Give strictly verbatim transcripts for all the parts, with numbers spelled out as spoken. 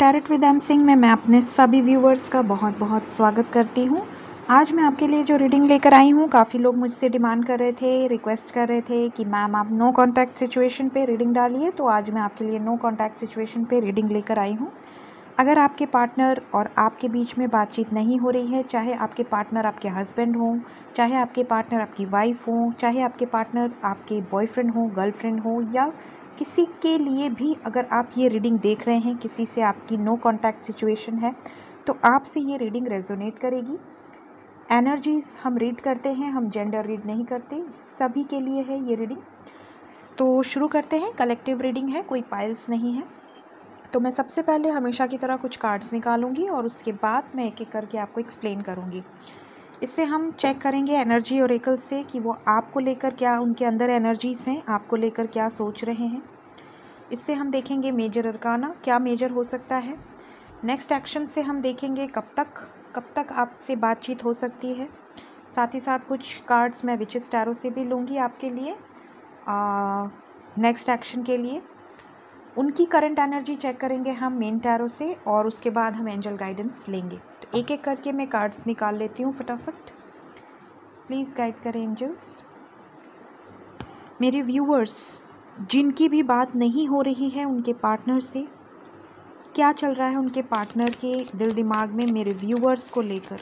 Tarot with M Singh में मैं अपने सभी व्यूवर्स का बहुत बहुत स्वागत करती हूँ। आज मैं आपके लिए जो रीडिंग लेकर आई हूँ, काफ़ी लोग मुझसे डिमांड कर रहे थे, रिक्वेस्ट कर रहे थे कि मैम आप नो कांटेक्ट सिचुएशन पे रीडिंग डालिए। तो आज मैं आपके लिए नो कांटेक्ट सिचुएशन पे रीडिंग लेकर आई हूँ। अगर आपके पार्टनर और आपके बीच में बातचीत नहीं हो रही है, चाहे आपके पार्टनर आपके हस्बैंड हो, चाहे आपके पार्टनर आपकी वाइफ हो, चाहे आपके पार्टनर आपके बॉयफ्रेंड हो, गर्लफ्रेंड हो, या किसी के लिए भी अगर आप ये रीडिंग देख रहे हैं, किसी से आपकी नो कांटेक्ट सिचुएशन है, तो आपसे ये रीडिंग रेजोनेट करेगी। एनर्जीज़ हम रीड करते हैं, हम जेंडर रीड नहीं करते, सभी के लिए है ये रीडिंग। तो शुरू करते हैं। कलेक्टिव रीडिंग है, कोई पाइल्स नहीं है। तो मैं सबसे पहले हमेशा की तरह कुछ कार्ड्स निकालूंगी और उसके बाद मैं एक एक करके आपको एक्सप्लेन करूंगी। इससे हम चेक करेंगे एनर्जी ओरेकल से कि वो आपको लेकर क्या, उनके अंदर एनर्जीज़ हैं, आपको लेकर क्या सोच रहे हैं। इससे हम देखेंगे मेजर अरकाना, क्या मेजर हो सकता है। नेक्स्ट एक्शन से हम देखेंगे कब तक कब तक आपसे बातचीत हो सकती है। साथ ही साथ कुछ कार्ड्स मैं विचेस टैरो से भी लूँगी आपके लिए नेक्स्ट एक्शन के लिए। उनकी करंट एनर्जी चेक करेंगे हम मेन टैरो से, और उसके बाद हम एंजल गाइडेंस लेंगे। तो एक एक करके मैं कार्ड्स निकाल लेती हूँ फटाफट। प्लीज़ गाइड करें एंजल्स। मेरे व्यूअर्स, जिनकी भी बात नहीं हो रही है उनके पार्टनर से, क्या चल रहा है उनके पार्टनर के दिल दिमाग में मेरे व्यूअर्स को लेकर,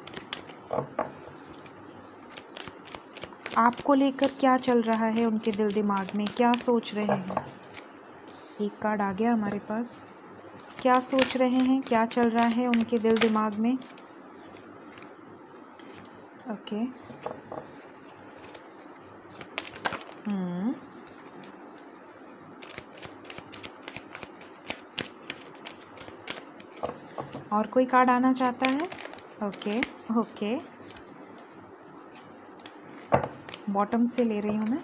आपको लेकर क्या चल रहा है उनके दिल दिमाग में, क्या सोच रहे हैं। एक कार्ड आ गया हमारे पास। क्या सोच रहे हैं, क्या चल रहा है उनके दिल दिमाग में। ओके हम्म और कोई कार्ड आना चाहता है। ओके ओके बॉटम से ले रही हूँ मैं।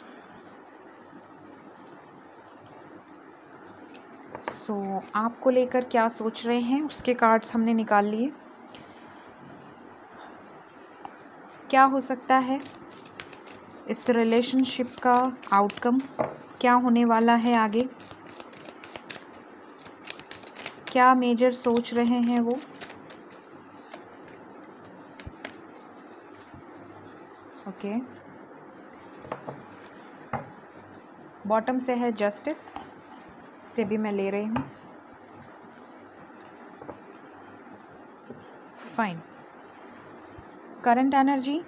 सो so, आपको लेकर क्या सोच रहे हैं उसके कार्ड्स हमने निकाल लिए। क्या हो सकता है इस रिलेशनशिप का आउटकम, क्या होने वाला है आगे, क्या मेजर सोच रहे हैं वो। ओके बॉटम से है जस्टिस, से भी मैं ले रही हूँ। Fine. Current energy,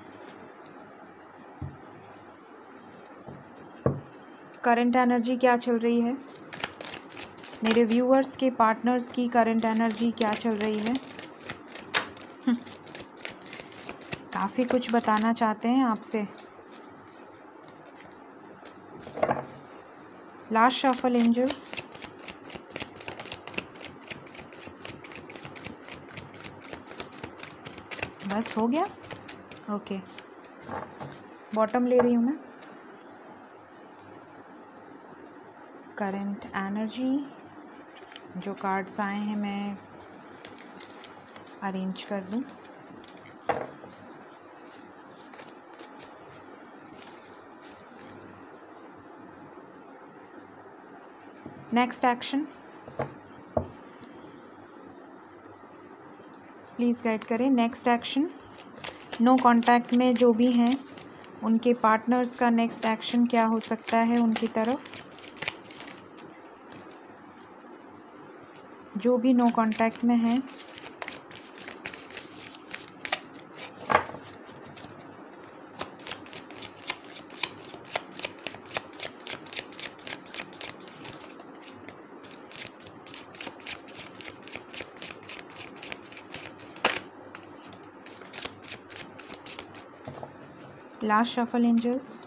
current energy क्या चल रही है मेरे व्यूअर्स के पार्टनर्स की, करंट एनर्जी क्या चल रही है। काफ़ी कुछ बताना चाहते हैं आपसे। Last shuffle angels. बस हो गया। ओके बॉटम ले रही हूँ मैं। करंट एनर्जी, जो कार्ड्स आए हैं मैं अरेंज कर दूँ। नेक्स्ट एक्शन प्लीज़ गाइड करें। नेक्स्ट एक्शन, नो कांटेक्ट में जो भी हैं उनके पार्टनर्स का नेक्स्ट एक्शन क्या हो सकता है उनकी तरफ, जो भी नो कांटेक्ट में हैं। Last shuffle angels.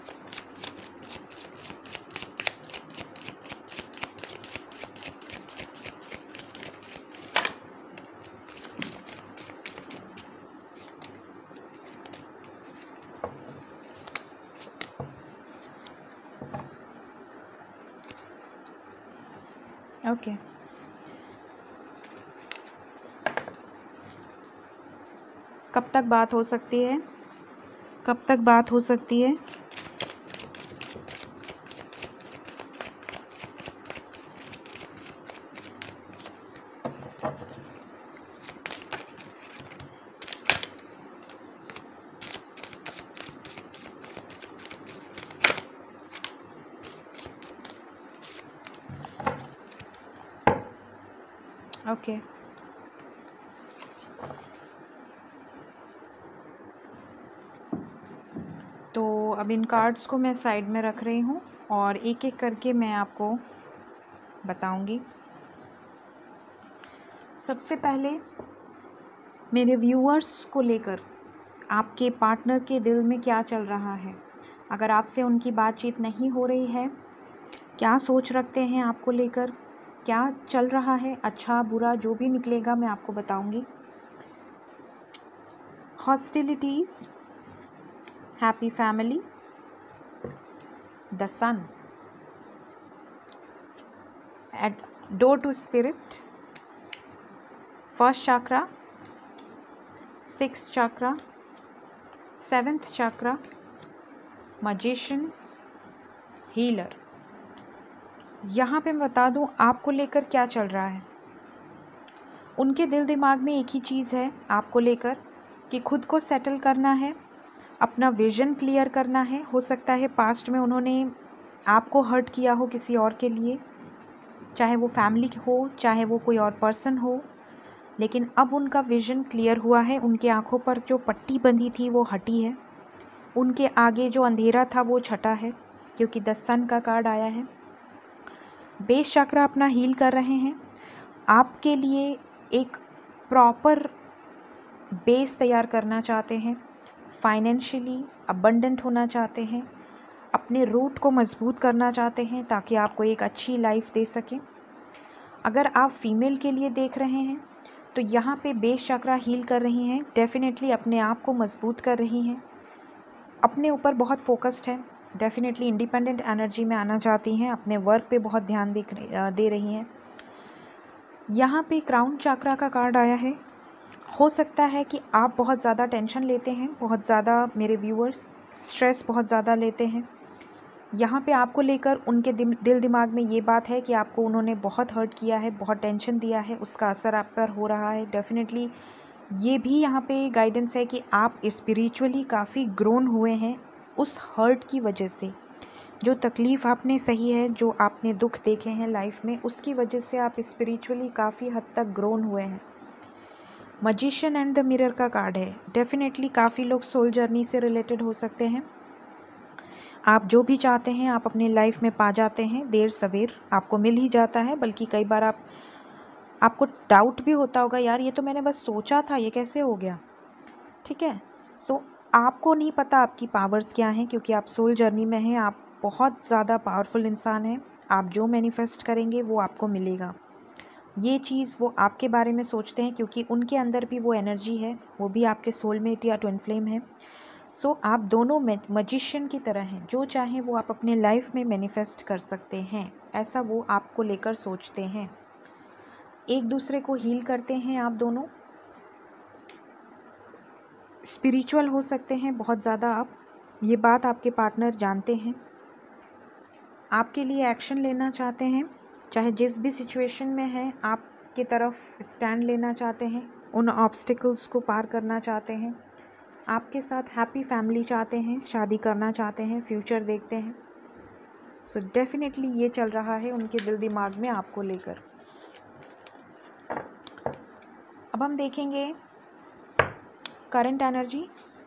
ओके कब तक बात हो सकती है, कब तक बात हो सकती है। ओके। तो अब इन कार्ड्स को मैं साइड में रख रही हूँ और एक एक करके मैं आपको बताऊंगी। सबसे पहले मेरे व्यूअर्स को लेकर आपके पार्टनर के दिल में क्या चल रहा है। अगर आपसे उनकी बातचीत नहीं हो रही है, क्या सोच रखते हैं आपको लेकर, क्या चल रहा है, अच्छा बुरा जो भी निकलेगा मैं आपको बताऊंगी। Hostilities, happy family, the sun, eight door to spirit, first chakra, six chakra, seventh chakra, magician, healer. यहाँ पे मैं बता दूँ आपको लेकर क्या चल रहा है। उनके दिल दिमाग में एक ही चीज़ है आपको लेकर कि खुद को सेटल करना है, अपना विज़न क्लियर करना है। हो सकता है पास्ट में उन्होंने आपको हर्ट किया हो किसी और के लिए, चाहे वो फैमिली हो, चाहे वो कोई और पर्सन हो, लेकिन अब उनका विज़न क्लियर हुआ है। उनके आँखों पर जो पट्टी बंधी थी वो हटी है, उनके आगे जो अंधेरा था वो छटा है, क्योंकि द सन का कार्ड आया है। बेस चक्र अपना हील कर रहे हैं, आपके लिए एक प्रॉपर बेस तैयार करना चाहते हैं, फाइनेंशियली अबंडेंट होना चाहते हैं, अपने रूट को मजबूत करना चाहते हैं ताकि आपको एक अच्छी लाइफ दे सकें। अगर आप फीमेल के लिए देख रहे हैं तो यहाँ पे बेस चक्र हील कर रही हैं, डेफिनेटली अपने आप को मजबूत कर रही हैं, अपने ऊपर बहुत फोकस्ड है, डेफिनेटली इंडिपेंडेंट एनर्जी में आना चाहती हैं, अपने वर्क पे बहुत ध्यान दे रही हैं। यहाँ पे क्राउन चक्रा का कार्ड आया है। हो सकता है कि आप बहुत ज़्यादा टेंशन लेते हैं, बहुत ज़्यादा मेरे व्यूअर्स स्ट्रेस बहुत ज़्यादा लेते हैं। यहाँ पे आपको लेकर उनके दिल दिमाग में ये बात है कि आपको उन्होंने बहुत हर्ट किया है, बहुत टेंशन दिया है, उसका असर आप पर हो रहा है। डेफिनेटली ये भी यहाँ पे गाइडेंस है कि आप स्पिरिचुअली काफ़ी ग्रोन हुए हैं उस हर्ट की वजह से। जो तकलीफ़ आपने सही है, जो आपने दुख देखे हैं लाइफ में, उसकी वजह से आप स्पिरिचुअली काफ़ी हद तक ग्रोन हुए हैं। मैजिशियन एंड द मिरर का कार्ड है। डेफिनेटली काफ़ी लोग सोल जर्नी से रिलेटेड हो सकते हैं। आप जो भी चाहते हैं आप अपनी लाइफ में पा जाते हैं, देर सवेर आपको मिल ही जाता है। बल्कि कई बार आप आपको डाउट भी होता होगा, यार ये तो मैंने बस सोचा था, ये कैसे हो गया। ठीक है, सो आपको नहीं पता आपकी पावर्स क्या हैं, क्योंकि आप सोल जर्नी में हैं, आप बहुत ज़्यादा पावरफुल इंसान हैं। आप जो मैनिफेस्ट करेंगे वो आपको मिलेगा। ये चीज़ वो आपके बारे में सोचते हैं, क्योंकि उनके अंदर भी वो एनर्जी है, वो भी आपके सोलमेट या ट्विन फ्लेम है। सो so, आप दोनों मैजिशियन की तरह हैं, जो चाहें वो आप अपने लाइफ में मैनिफेस्ट कर सकते हैं, ऐसा वो आपको लेकर सोचते हैं। एक दूसरे को हील करते हैं आप दोनों, स्पिरिचुअल हो सकते हैं बहुत ज़्यादा आप, ये बात आपके पार्टनर जानते हैं। आपके लिए एक्शन लेना चाहते हैं, चाहे जिस भी सिचुएशन में है आपकी तरफ स्टैंड लेना चाहते हैं, उन ऑब्स्टिकल्स को पार करना चाहते हैं, आपके साथ हैप्पी फैमिली चाहते हैं, शादी करना चाहते हैं, फ्यूचर देखते हैं। सो डेफिनेटली ये चल रहा है उनके दिल दिमाग में आपको लेकर। अब हम देखेंगे करंट एनर्जी,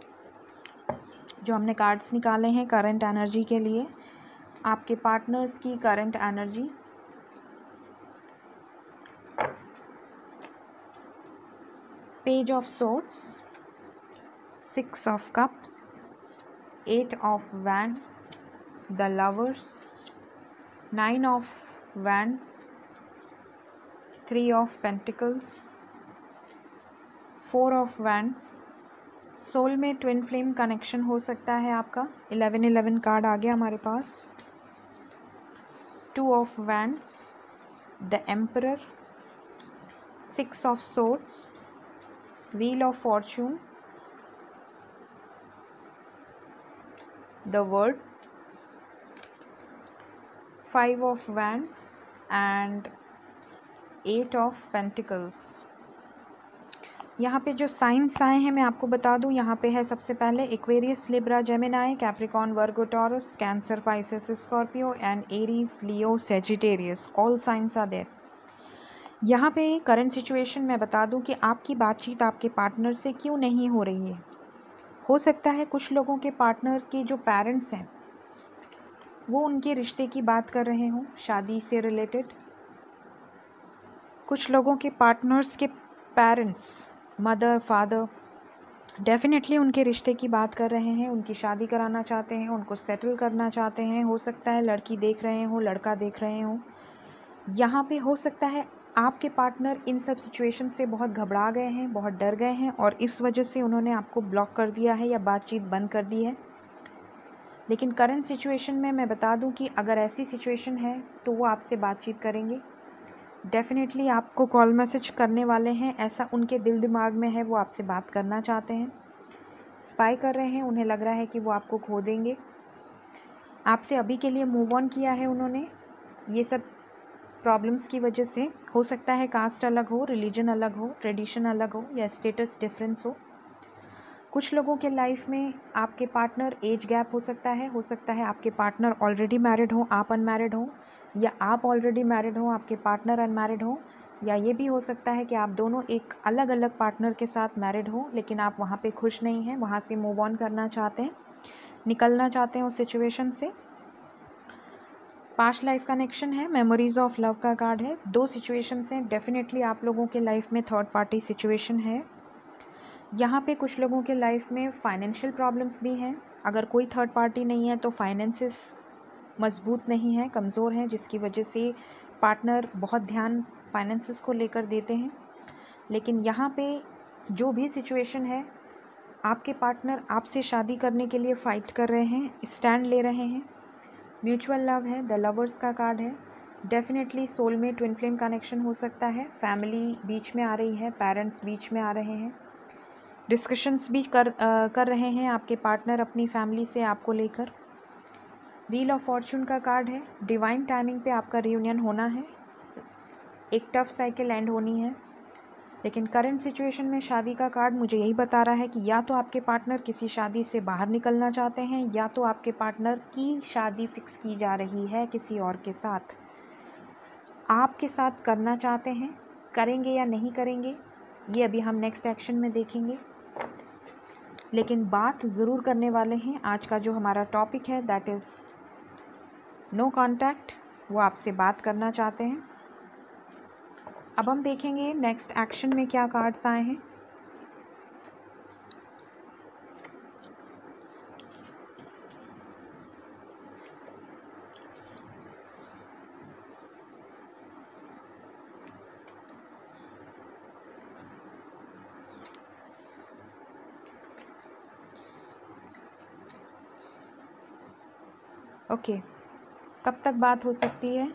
जो हमने कार्ड्स निकाले हैं करंट एनर्जी के लिए, आपके पार्टनर्स की current energy. Page of swords, six of cups, eight of wands, the lovers, nine of wands, three of pentacles, four of wands. Soul में ट्विन फ्लेम कनेक्शन हो सकता है आपका। इलेवन इलेवन कार्ड आ गया हमारे पास। Two of wands, the emperor, six of swords, wheel of fortune, the world, five of wands and eight of pentacles. यहाँ पे जो साइंस आए हैं मैं आपको बता दूँ। यहाँ पे है सबसे पहले Aquarius, Libra, Gemini, Capricorn, Virgo, Taurus, Cancer, Pisces, Scorpio and Aries, Leo, Sagittarius. All signs are there. यहाँ पे करंट सिचुएशन मैं बता दूँ कि आपकी बातचीत आपके पार्टनर से क्यों नहीं हो रही है। हो सकता है कुछ लोगों के पार्टनर के जो पेरेंट्स हैं वो उनके रिश्ते की बात कर रहे हों, शादी से रिलेटेड। कुछ लोगों के पार्टनर्स के पेरेंट्स, मदर, फादर डेफिनेटली उनके रिश्ते की बात कर रहे हैं, उनकी शादी कराना चाहते हैं, उनको सेटल करना चाहते हैं। हो सकता है लड़की देख रहे हों, लड़का देख रहे हों। यहाँ पे हो सकता है आपके पार्टनर इन सब सिचुएशन से बहुत घबरा गए हैं, बहुत डर गए हैं और इस वजह से उन्होंने आपको ब्लॉक कर दिया है या बातचीत बंद कर दी है। लेकिन करंट सिचुएशन में मैं बता दूं कि अगर ऐसी सिचुएशन है तो वो आपसे बातचीत करेंगे। डेफिनेटली आपको कॉल मैसेज करने वाले हैं, ऐसा उनके दिल दिमाग में है, वो आपसे बात करना चाहते हैं। स्पाई कर रहे हैं, उन्हें लग रहा है कि वो आपको खो देंगे। आपसे अभी के लिए मूव ऑन किया है उन्होंने, ये सब प्रॉब्लम्स की वजह से। हो सकता है कास्ट अलग हो, रिलीजन अलग हो, ट्रेडिशन अलग हो या स्टेटस डिफरेंस हो। कुछ लोगों के लाइफ में आपके पार्टनर एज गैप हो सकता है हो सकता है आपके पार्टनर ऑलरेडी मैरिड हो, आप अनमैरिड हो, या आप ऑलरेडी मैरिड हो, आपके पार्टनर अनमैरिड हो, या ये भी हो सकता है कि आप दोनों एक अलग अलग पार्टनर के साथ मैरिड हो लेकिन आप वहाँ पे खुश नहीं हैं, वहाँ से मूव ऑन करना चाहते हैं, निकलना चाहते हैं उस सिचुएशन से। पास्ट लाइफ कनेक्शन है, मेमोरीज ऑफ लव का कार्ड है। दो सिचुएशंस हैं, डेफिनेटली आप लोगों के लाइफ में थर्ड पार्टी सिचुएशन है। यहाँ पे कुछ लोगों के लाइफ में फाइनेंशियल प्रॉब्लम्स भी हैं। अगर कोई थर्ड पार्टी नहीं है तो फाइनेंसेस मजबूत नहीं है, कमज़ोर हैं, जिसकी वजह से पार्टनर बहुत ध्यान फाइनेंसेस को लेकर देते हैं। लेकिन यहाँ पे जो भी सिचुएशन है, आपके पार्टनर आपसे शादी करने के लिए फ़ाइट कर रहे हैं, स्टैंड ले रहे हैं। म्यूचुअल लव है, द लवर्स का कार्ड है। Definitely soulmate twin flame connection हो सकता है, फैमिली बीच में आ रही है, पेरेंट्स बीच में आ रहे हैं, डिस्कशंस भी कर आ, कर रहे हैं आपके पार्टनर अपनी फैमिली से आपको लेकर। व्हील ऑफ फॉर्चून का कार्ड है, डिवाइन टाइमिंग पे आपका रियूनियन होना है, एक टफ साइकिल एंड होनी है। लेकिन करंट सिचुएशन में शादी का कार्ड मुझे यही बता रहा है कि या तो आपके पार्टनर किसी शादी से बाहर निकलना चाहते हैं या तो आपके पार्टनर की शादी फिक्स की जा रही है किसी और के साथ, आपके साथ करना चाहते हैं। करेंगे या नहीं करेंगे ये अभी हम नेक्स्ट एक्शन में देखेंगे, लेकिन बात ज़रूर करने वाले हैं। आज का जो हमारा टॉपिक है दैट इज़ नो कॉन्टैक्ट, वो आपसे बात करना चाहते हैं। अब हम देखेंगे नेक्स्ट एक्शन में क्या कार्ड्स आए हैं। Okay okay. कब तक बात हो सकती है?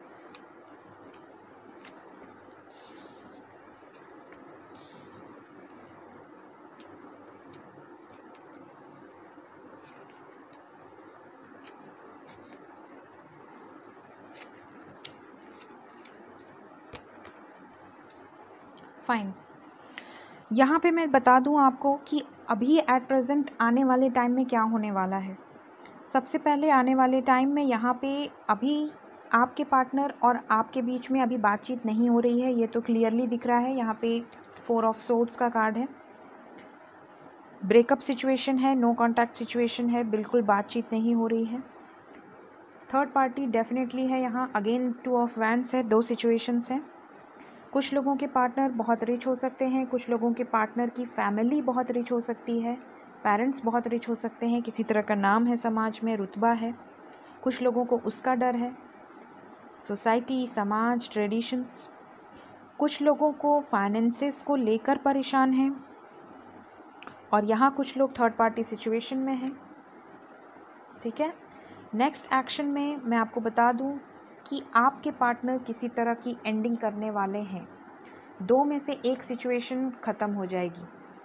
फाइन, यहाँ पे मैं बता दूँ आपको कि अभी एट प्रेजेंट आने वाले टाइम में क्या होने वाला है। सबसे पहले आने वाले टाइम में यहाँ पे अभी आपके पार्टनर और आपके बीच में अभी बातचीत नहीं हो रही है, ये तो क्लियरली दिख रहा है। यहाँ पे फोर ऑफ सोर्ड्स का कार्ड है, ब्रेकअप सिचुएशन है, नो कॉन्टैक्ट सिचुएशन है, बिल्कुल बातचीत नहीं हो रही है। थर्ड पार्टी डेफिनेटली है यहाँ, अगेन टू ऑफ वैंड्स है, दो सिचुएशंस हैं। कुछ लोगों के पार्टनर बहुत रिच हो सकते हैं, कुछ लोगों के पार्टनर की फैमिली बहुत रिच हो सकती है, पेरेंट्स बहुत रिच हो सकते हैं, किसी तरह का नाम है समाज में, रुतबा है। कुछ लोगों को उसका डर है, सोसाइटी, समाज, ट्रेडिशंस। कुछ लोगों को फाइनेंसेस को लेकर परेशान हैं और यहाँ कुछ लोग थर्ड पार्टी सिचुएशन में हैं। ठीक है, नेक्स्ट एक्शन में मैं आपको बता दूँ कि आपके पार्टनर किसी तरह की एंडिंग करने वाले हैं। दो में से एक सिचुएशन ख़त्म हो जाएगी।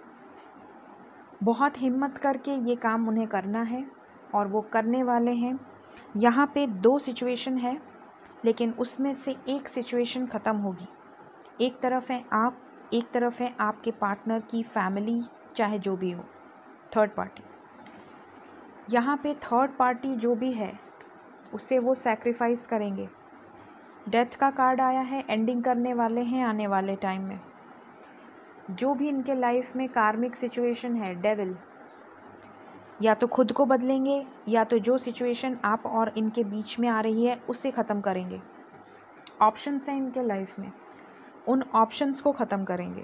बहुत हिम्मत करके ये काम उन्हें करना है और वो करने वाले हैं। यहाँ पे दो सिचुएशन है लेकिन उसमें से एक सिचुएशन ख़त्म होगी। एक तरफ है आप, एक तरफ है आपके पार्टनर की फैमिली, चाहे जो भी हो, थर्ड पार्टी। यहाँ पे थर्ड पार्टी जो भी है उसे वो सैक्रिफाइस करेंगे। डेथ का कार्ड आया है, एंडिंग करने वाले हैं आने वाले टाइम में। जो भी इनके लाइफ में कार्मिक सिचुएशन है, डेविल या तो खुद को बदलेंगे या तो जो सिचुएशन आप और इनके बीच में आ रही है उसे ख़त्म करेंगे। ऑप्शंस हैं इनके लाइफ में, उन ऑप्शंस को ख़त्म करेंगे,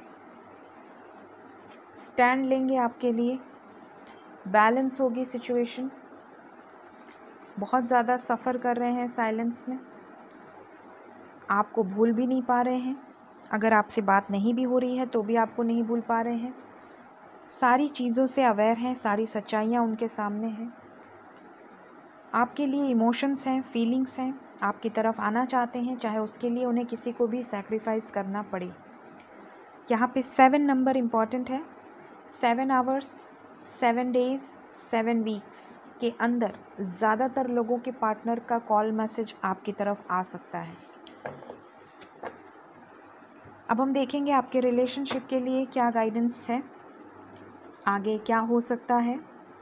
स्टैंड लेंगे आपके लिए। बैलेंस होगी सिचुएशन। बहुत ज़्यादा सफ़र कर रहे हैं साइलेंस में, आपको भूल भी नहीं पा रहे हैं। अगर आपसे बात नहीं भी हो रही है तो भी आपको नहीं भूल पा रहे हैं। सारी चीज़ों से अवेयर हैं, सारी सच्चाइयाँ उनके सामने हैं। आपके लिए इमोशंस हैं, फीलिंग्स हैं, आपकी तरफ आना चाहते हैं, चाहे उसके लिए उन्हें किसी को भी सैक्रिफाइस करना पड़े। यहाँ पे सेवन नंबर इम्पॉर्टेंट है। Seven hours, seven days, seven weeks के अंदर ज़्यादातर लोगों के पार्टनर का कॉल मैसेज आपकी तरफ आ सकता है। अब हम देखेंगे आपके रिलेशनशिप के लिए क्या गाइडेंस है, आगे क्या हो सकता है।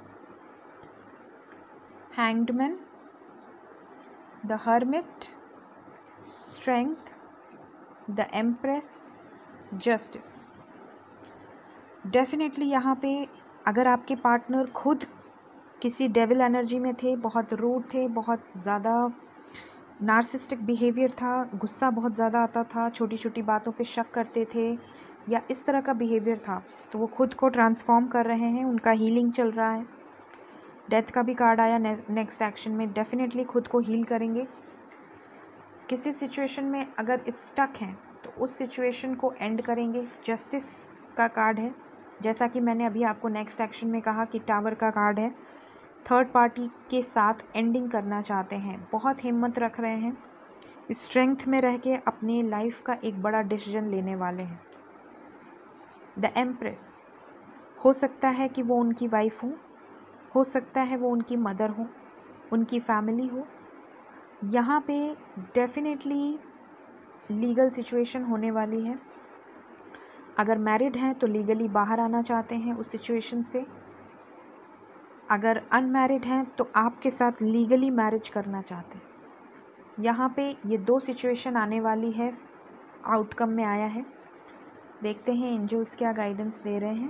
Hanged man, the hermit, strength, the empress, justice. Definitely यहाँ पे अगर आपके पार्टनर खुद किसी डेविल एनर्जी में थे, बहुत रूड थे, बहुत ज़्यादा नार्सिस्टिक बिहेवियर था, गुस्सा बहुत ज़्यादा आता था, छोटी छोटी बातों पे शक करते थे या इस तरह का बिहेवियर था, तो वो खुद को ट्रांसफॉर्म कर रहे हैं, उनका हीलिंग चल रहा है। डेथ का भी कार्ड आया नेक्स्ट एक्शन में, डेफिनेटली खुद को हील करेंगे। किसी सिचुएशन में अगर स्टक हैं तो उस सिचुएशन को एंड करेंगे। जस्टिस का कार्ड है, जैसा कि मैंने अभी आपको नेक्स्ट एक्शन में कहा कि टावर का कार्ड है। थर्ड पार्टी के साथ एंडिंग करना चाहते हैं, बहुत हिम्मत रख रहे हैं, स्ट्रेंथ में रह के अपनी लाइफ का एक बड़ा डिसीजन लेने वाले हैं। द एम्प्रेस, हो सकता है कि वो उनकी वाइफ हो हो सकता है वो उनकी मदर हो, उनकी फैमिली हो। यहाँ पे डेफिनेटली लीगल सिचुएशन होने वाली है। अगर मैरिड हैं तो लीगली बाहर आना चाहते हैं उस सिचुएशन से। अगर अनमैरिड हैं तो आपके साथ लीगली मैरिज करना चाहते हैं। यहाँ पे ये दो सिचुएशन आने वाली है, आउटकम में आया है। देखते हैं एंजल्स क्या गाइडेंस दे रहे हैं।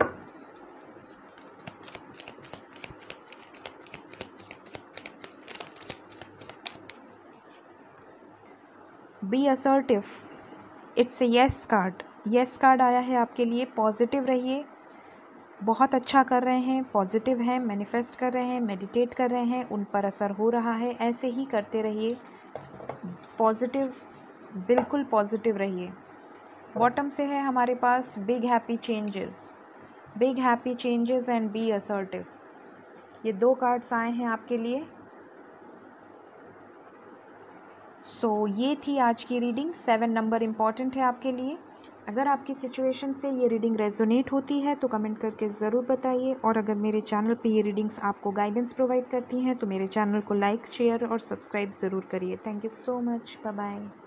Be assertive, it's a yes card. Yes card आया है आपके लिए। पॉजिटिव रहिए, बहुत अच्छा कर रहे हैं, पॉजिटिव हैं, मैनिफेस्ट कर रहे हैं, मेडिटेट कर रहे हैं, उन पर असर हो रहा है, ऐसे ही करते रहिए। पॉजिटिव, बिल्कुल पॉजिटिव रहिए। बॉटम से है हमारे पास big happy changes, big happy changes and be assertive. ये दो कार्ड्स आए हैं आपके लिए। सो so, ये थी आज की रीडिंग। सेवन नंबर इम्पॉर्टेंट है आपके लिए। अगर आपकी सिचुएशन से ये रीडिंग रेजोनेट होती है तो कमेंट करके ज़रूर बताइए, और अगर मेरे चैनल पे ये रीडिंग्स आपको गाइडेंस प्रोवाइड करती हैं तो मेरे चैनल को लाइक, शेयर और सब्सक्राइब ज़रूर करिए। Thank you so much, bye bye.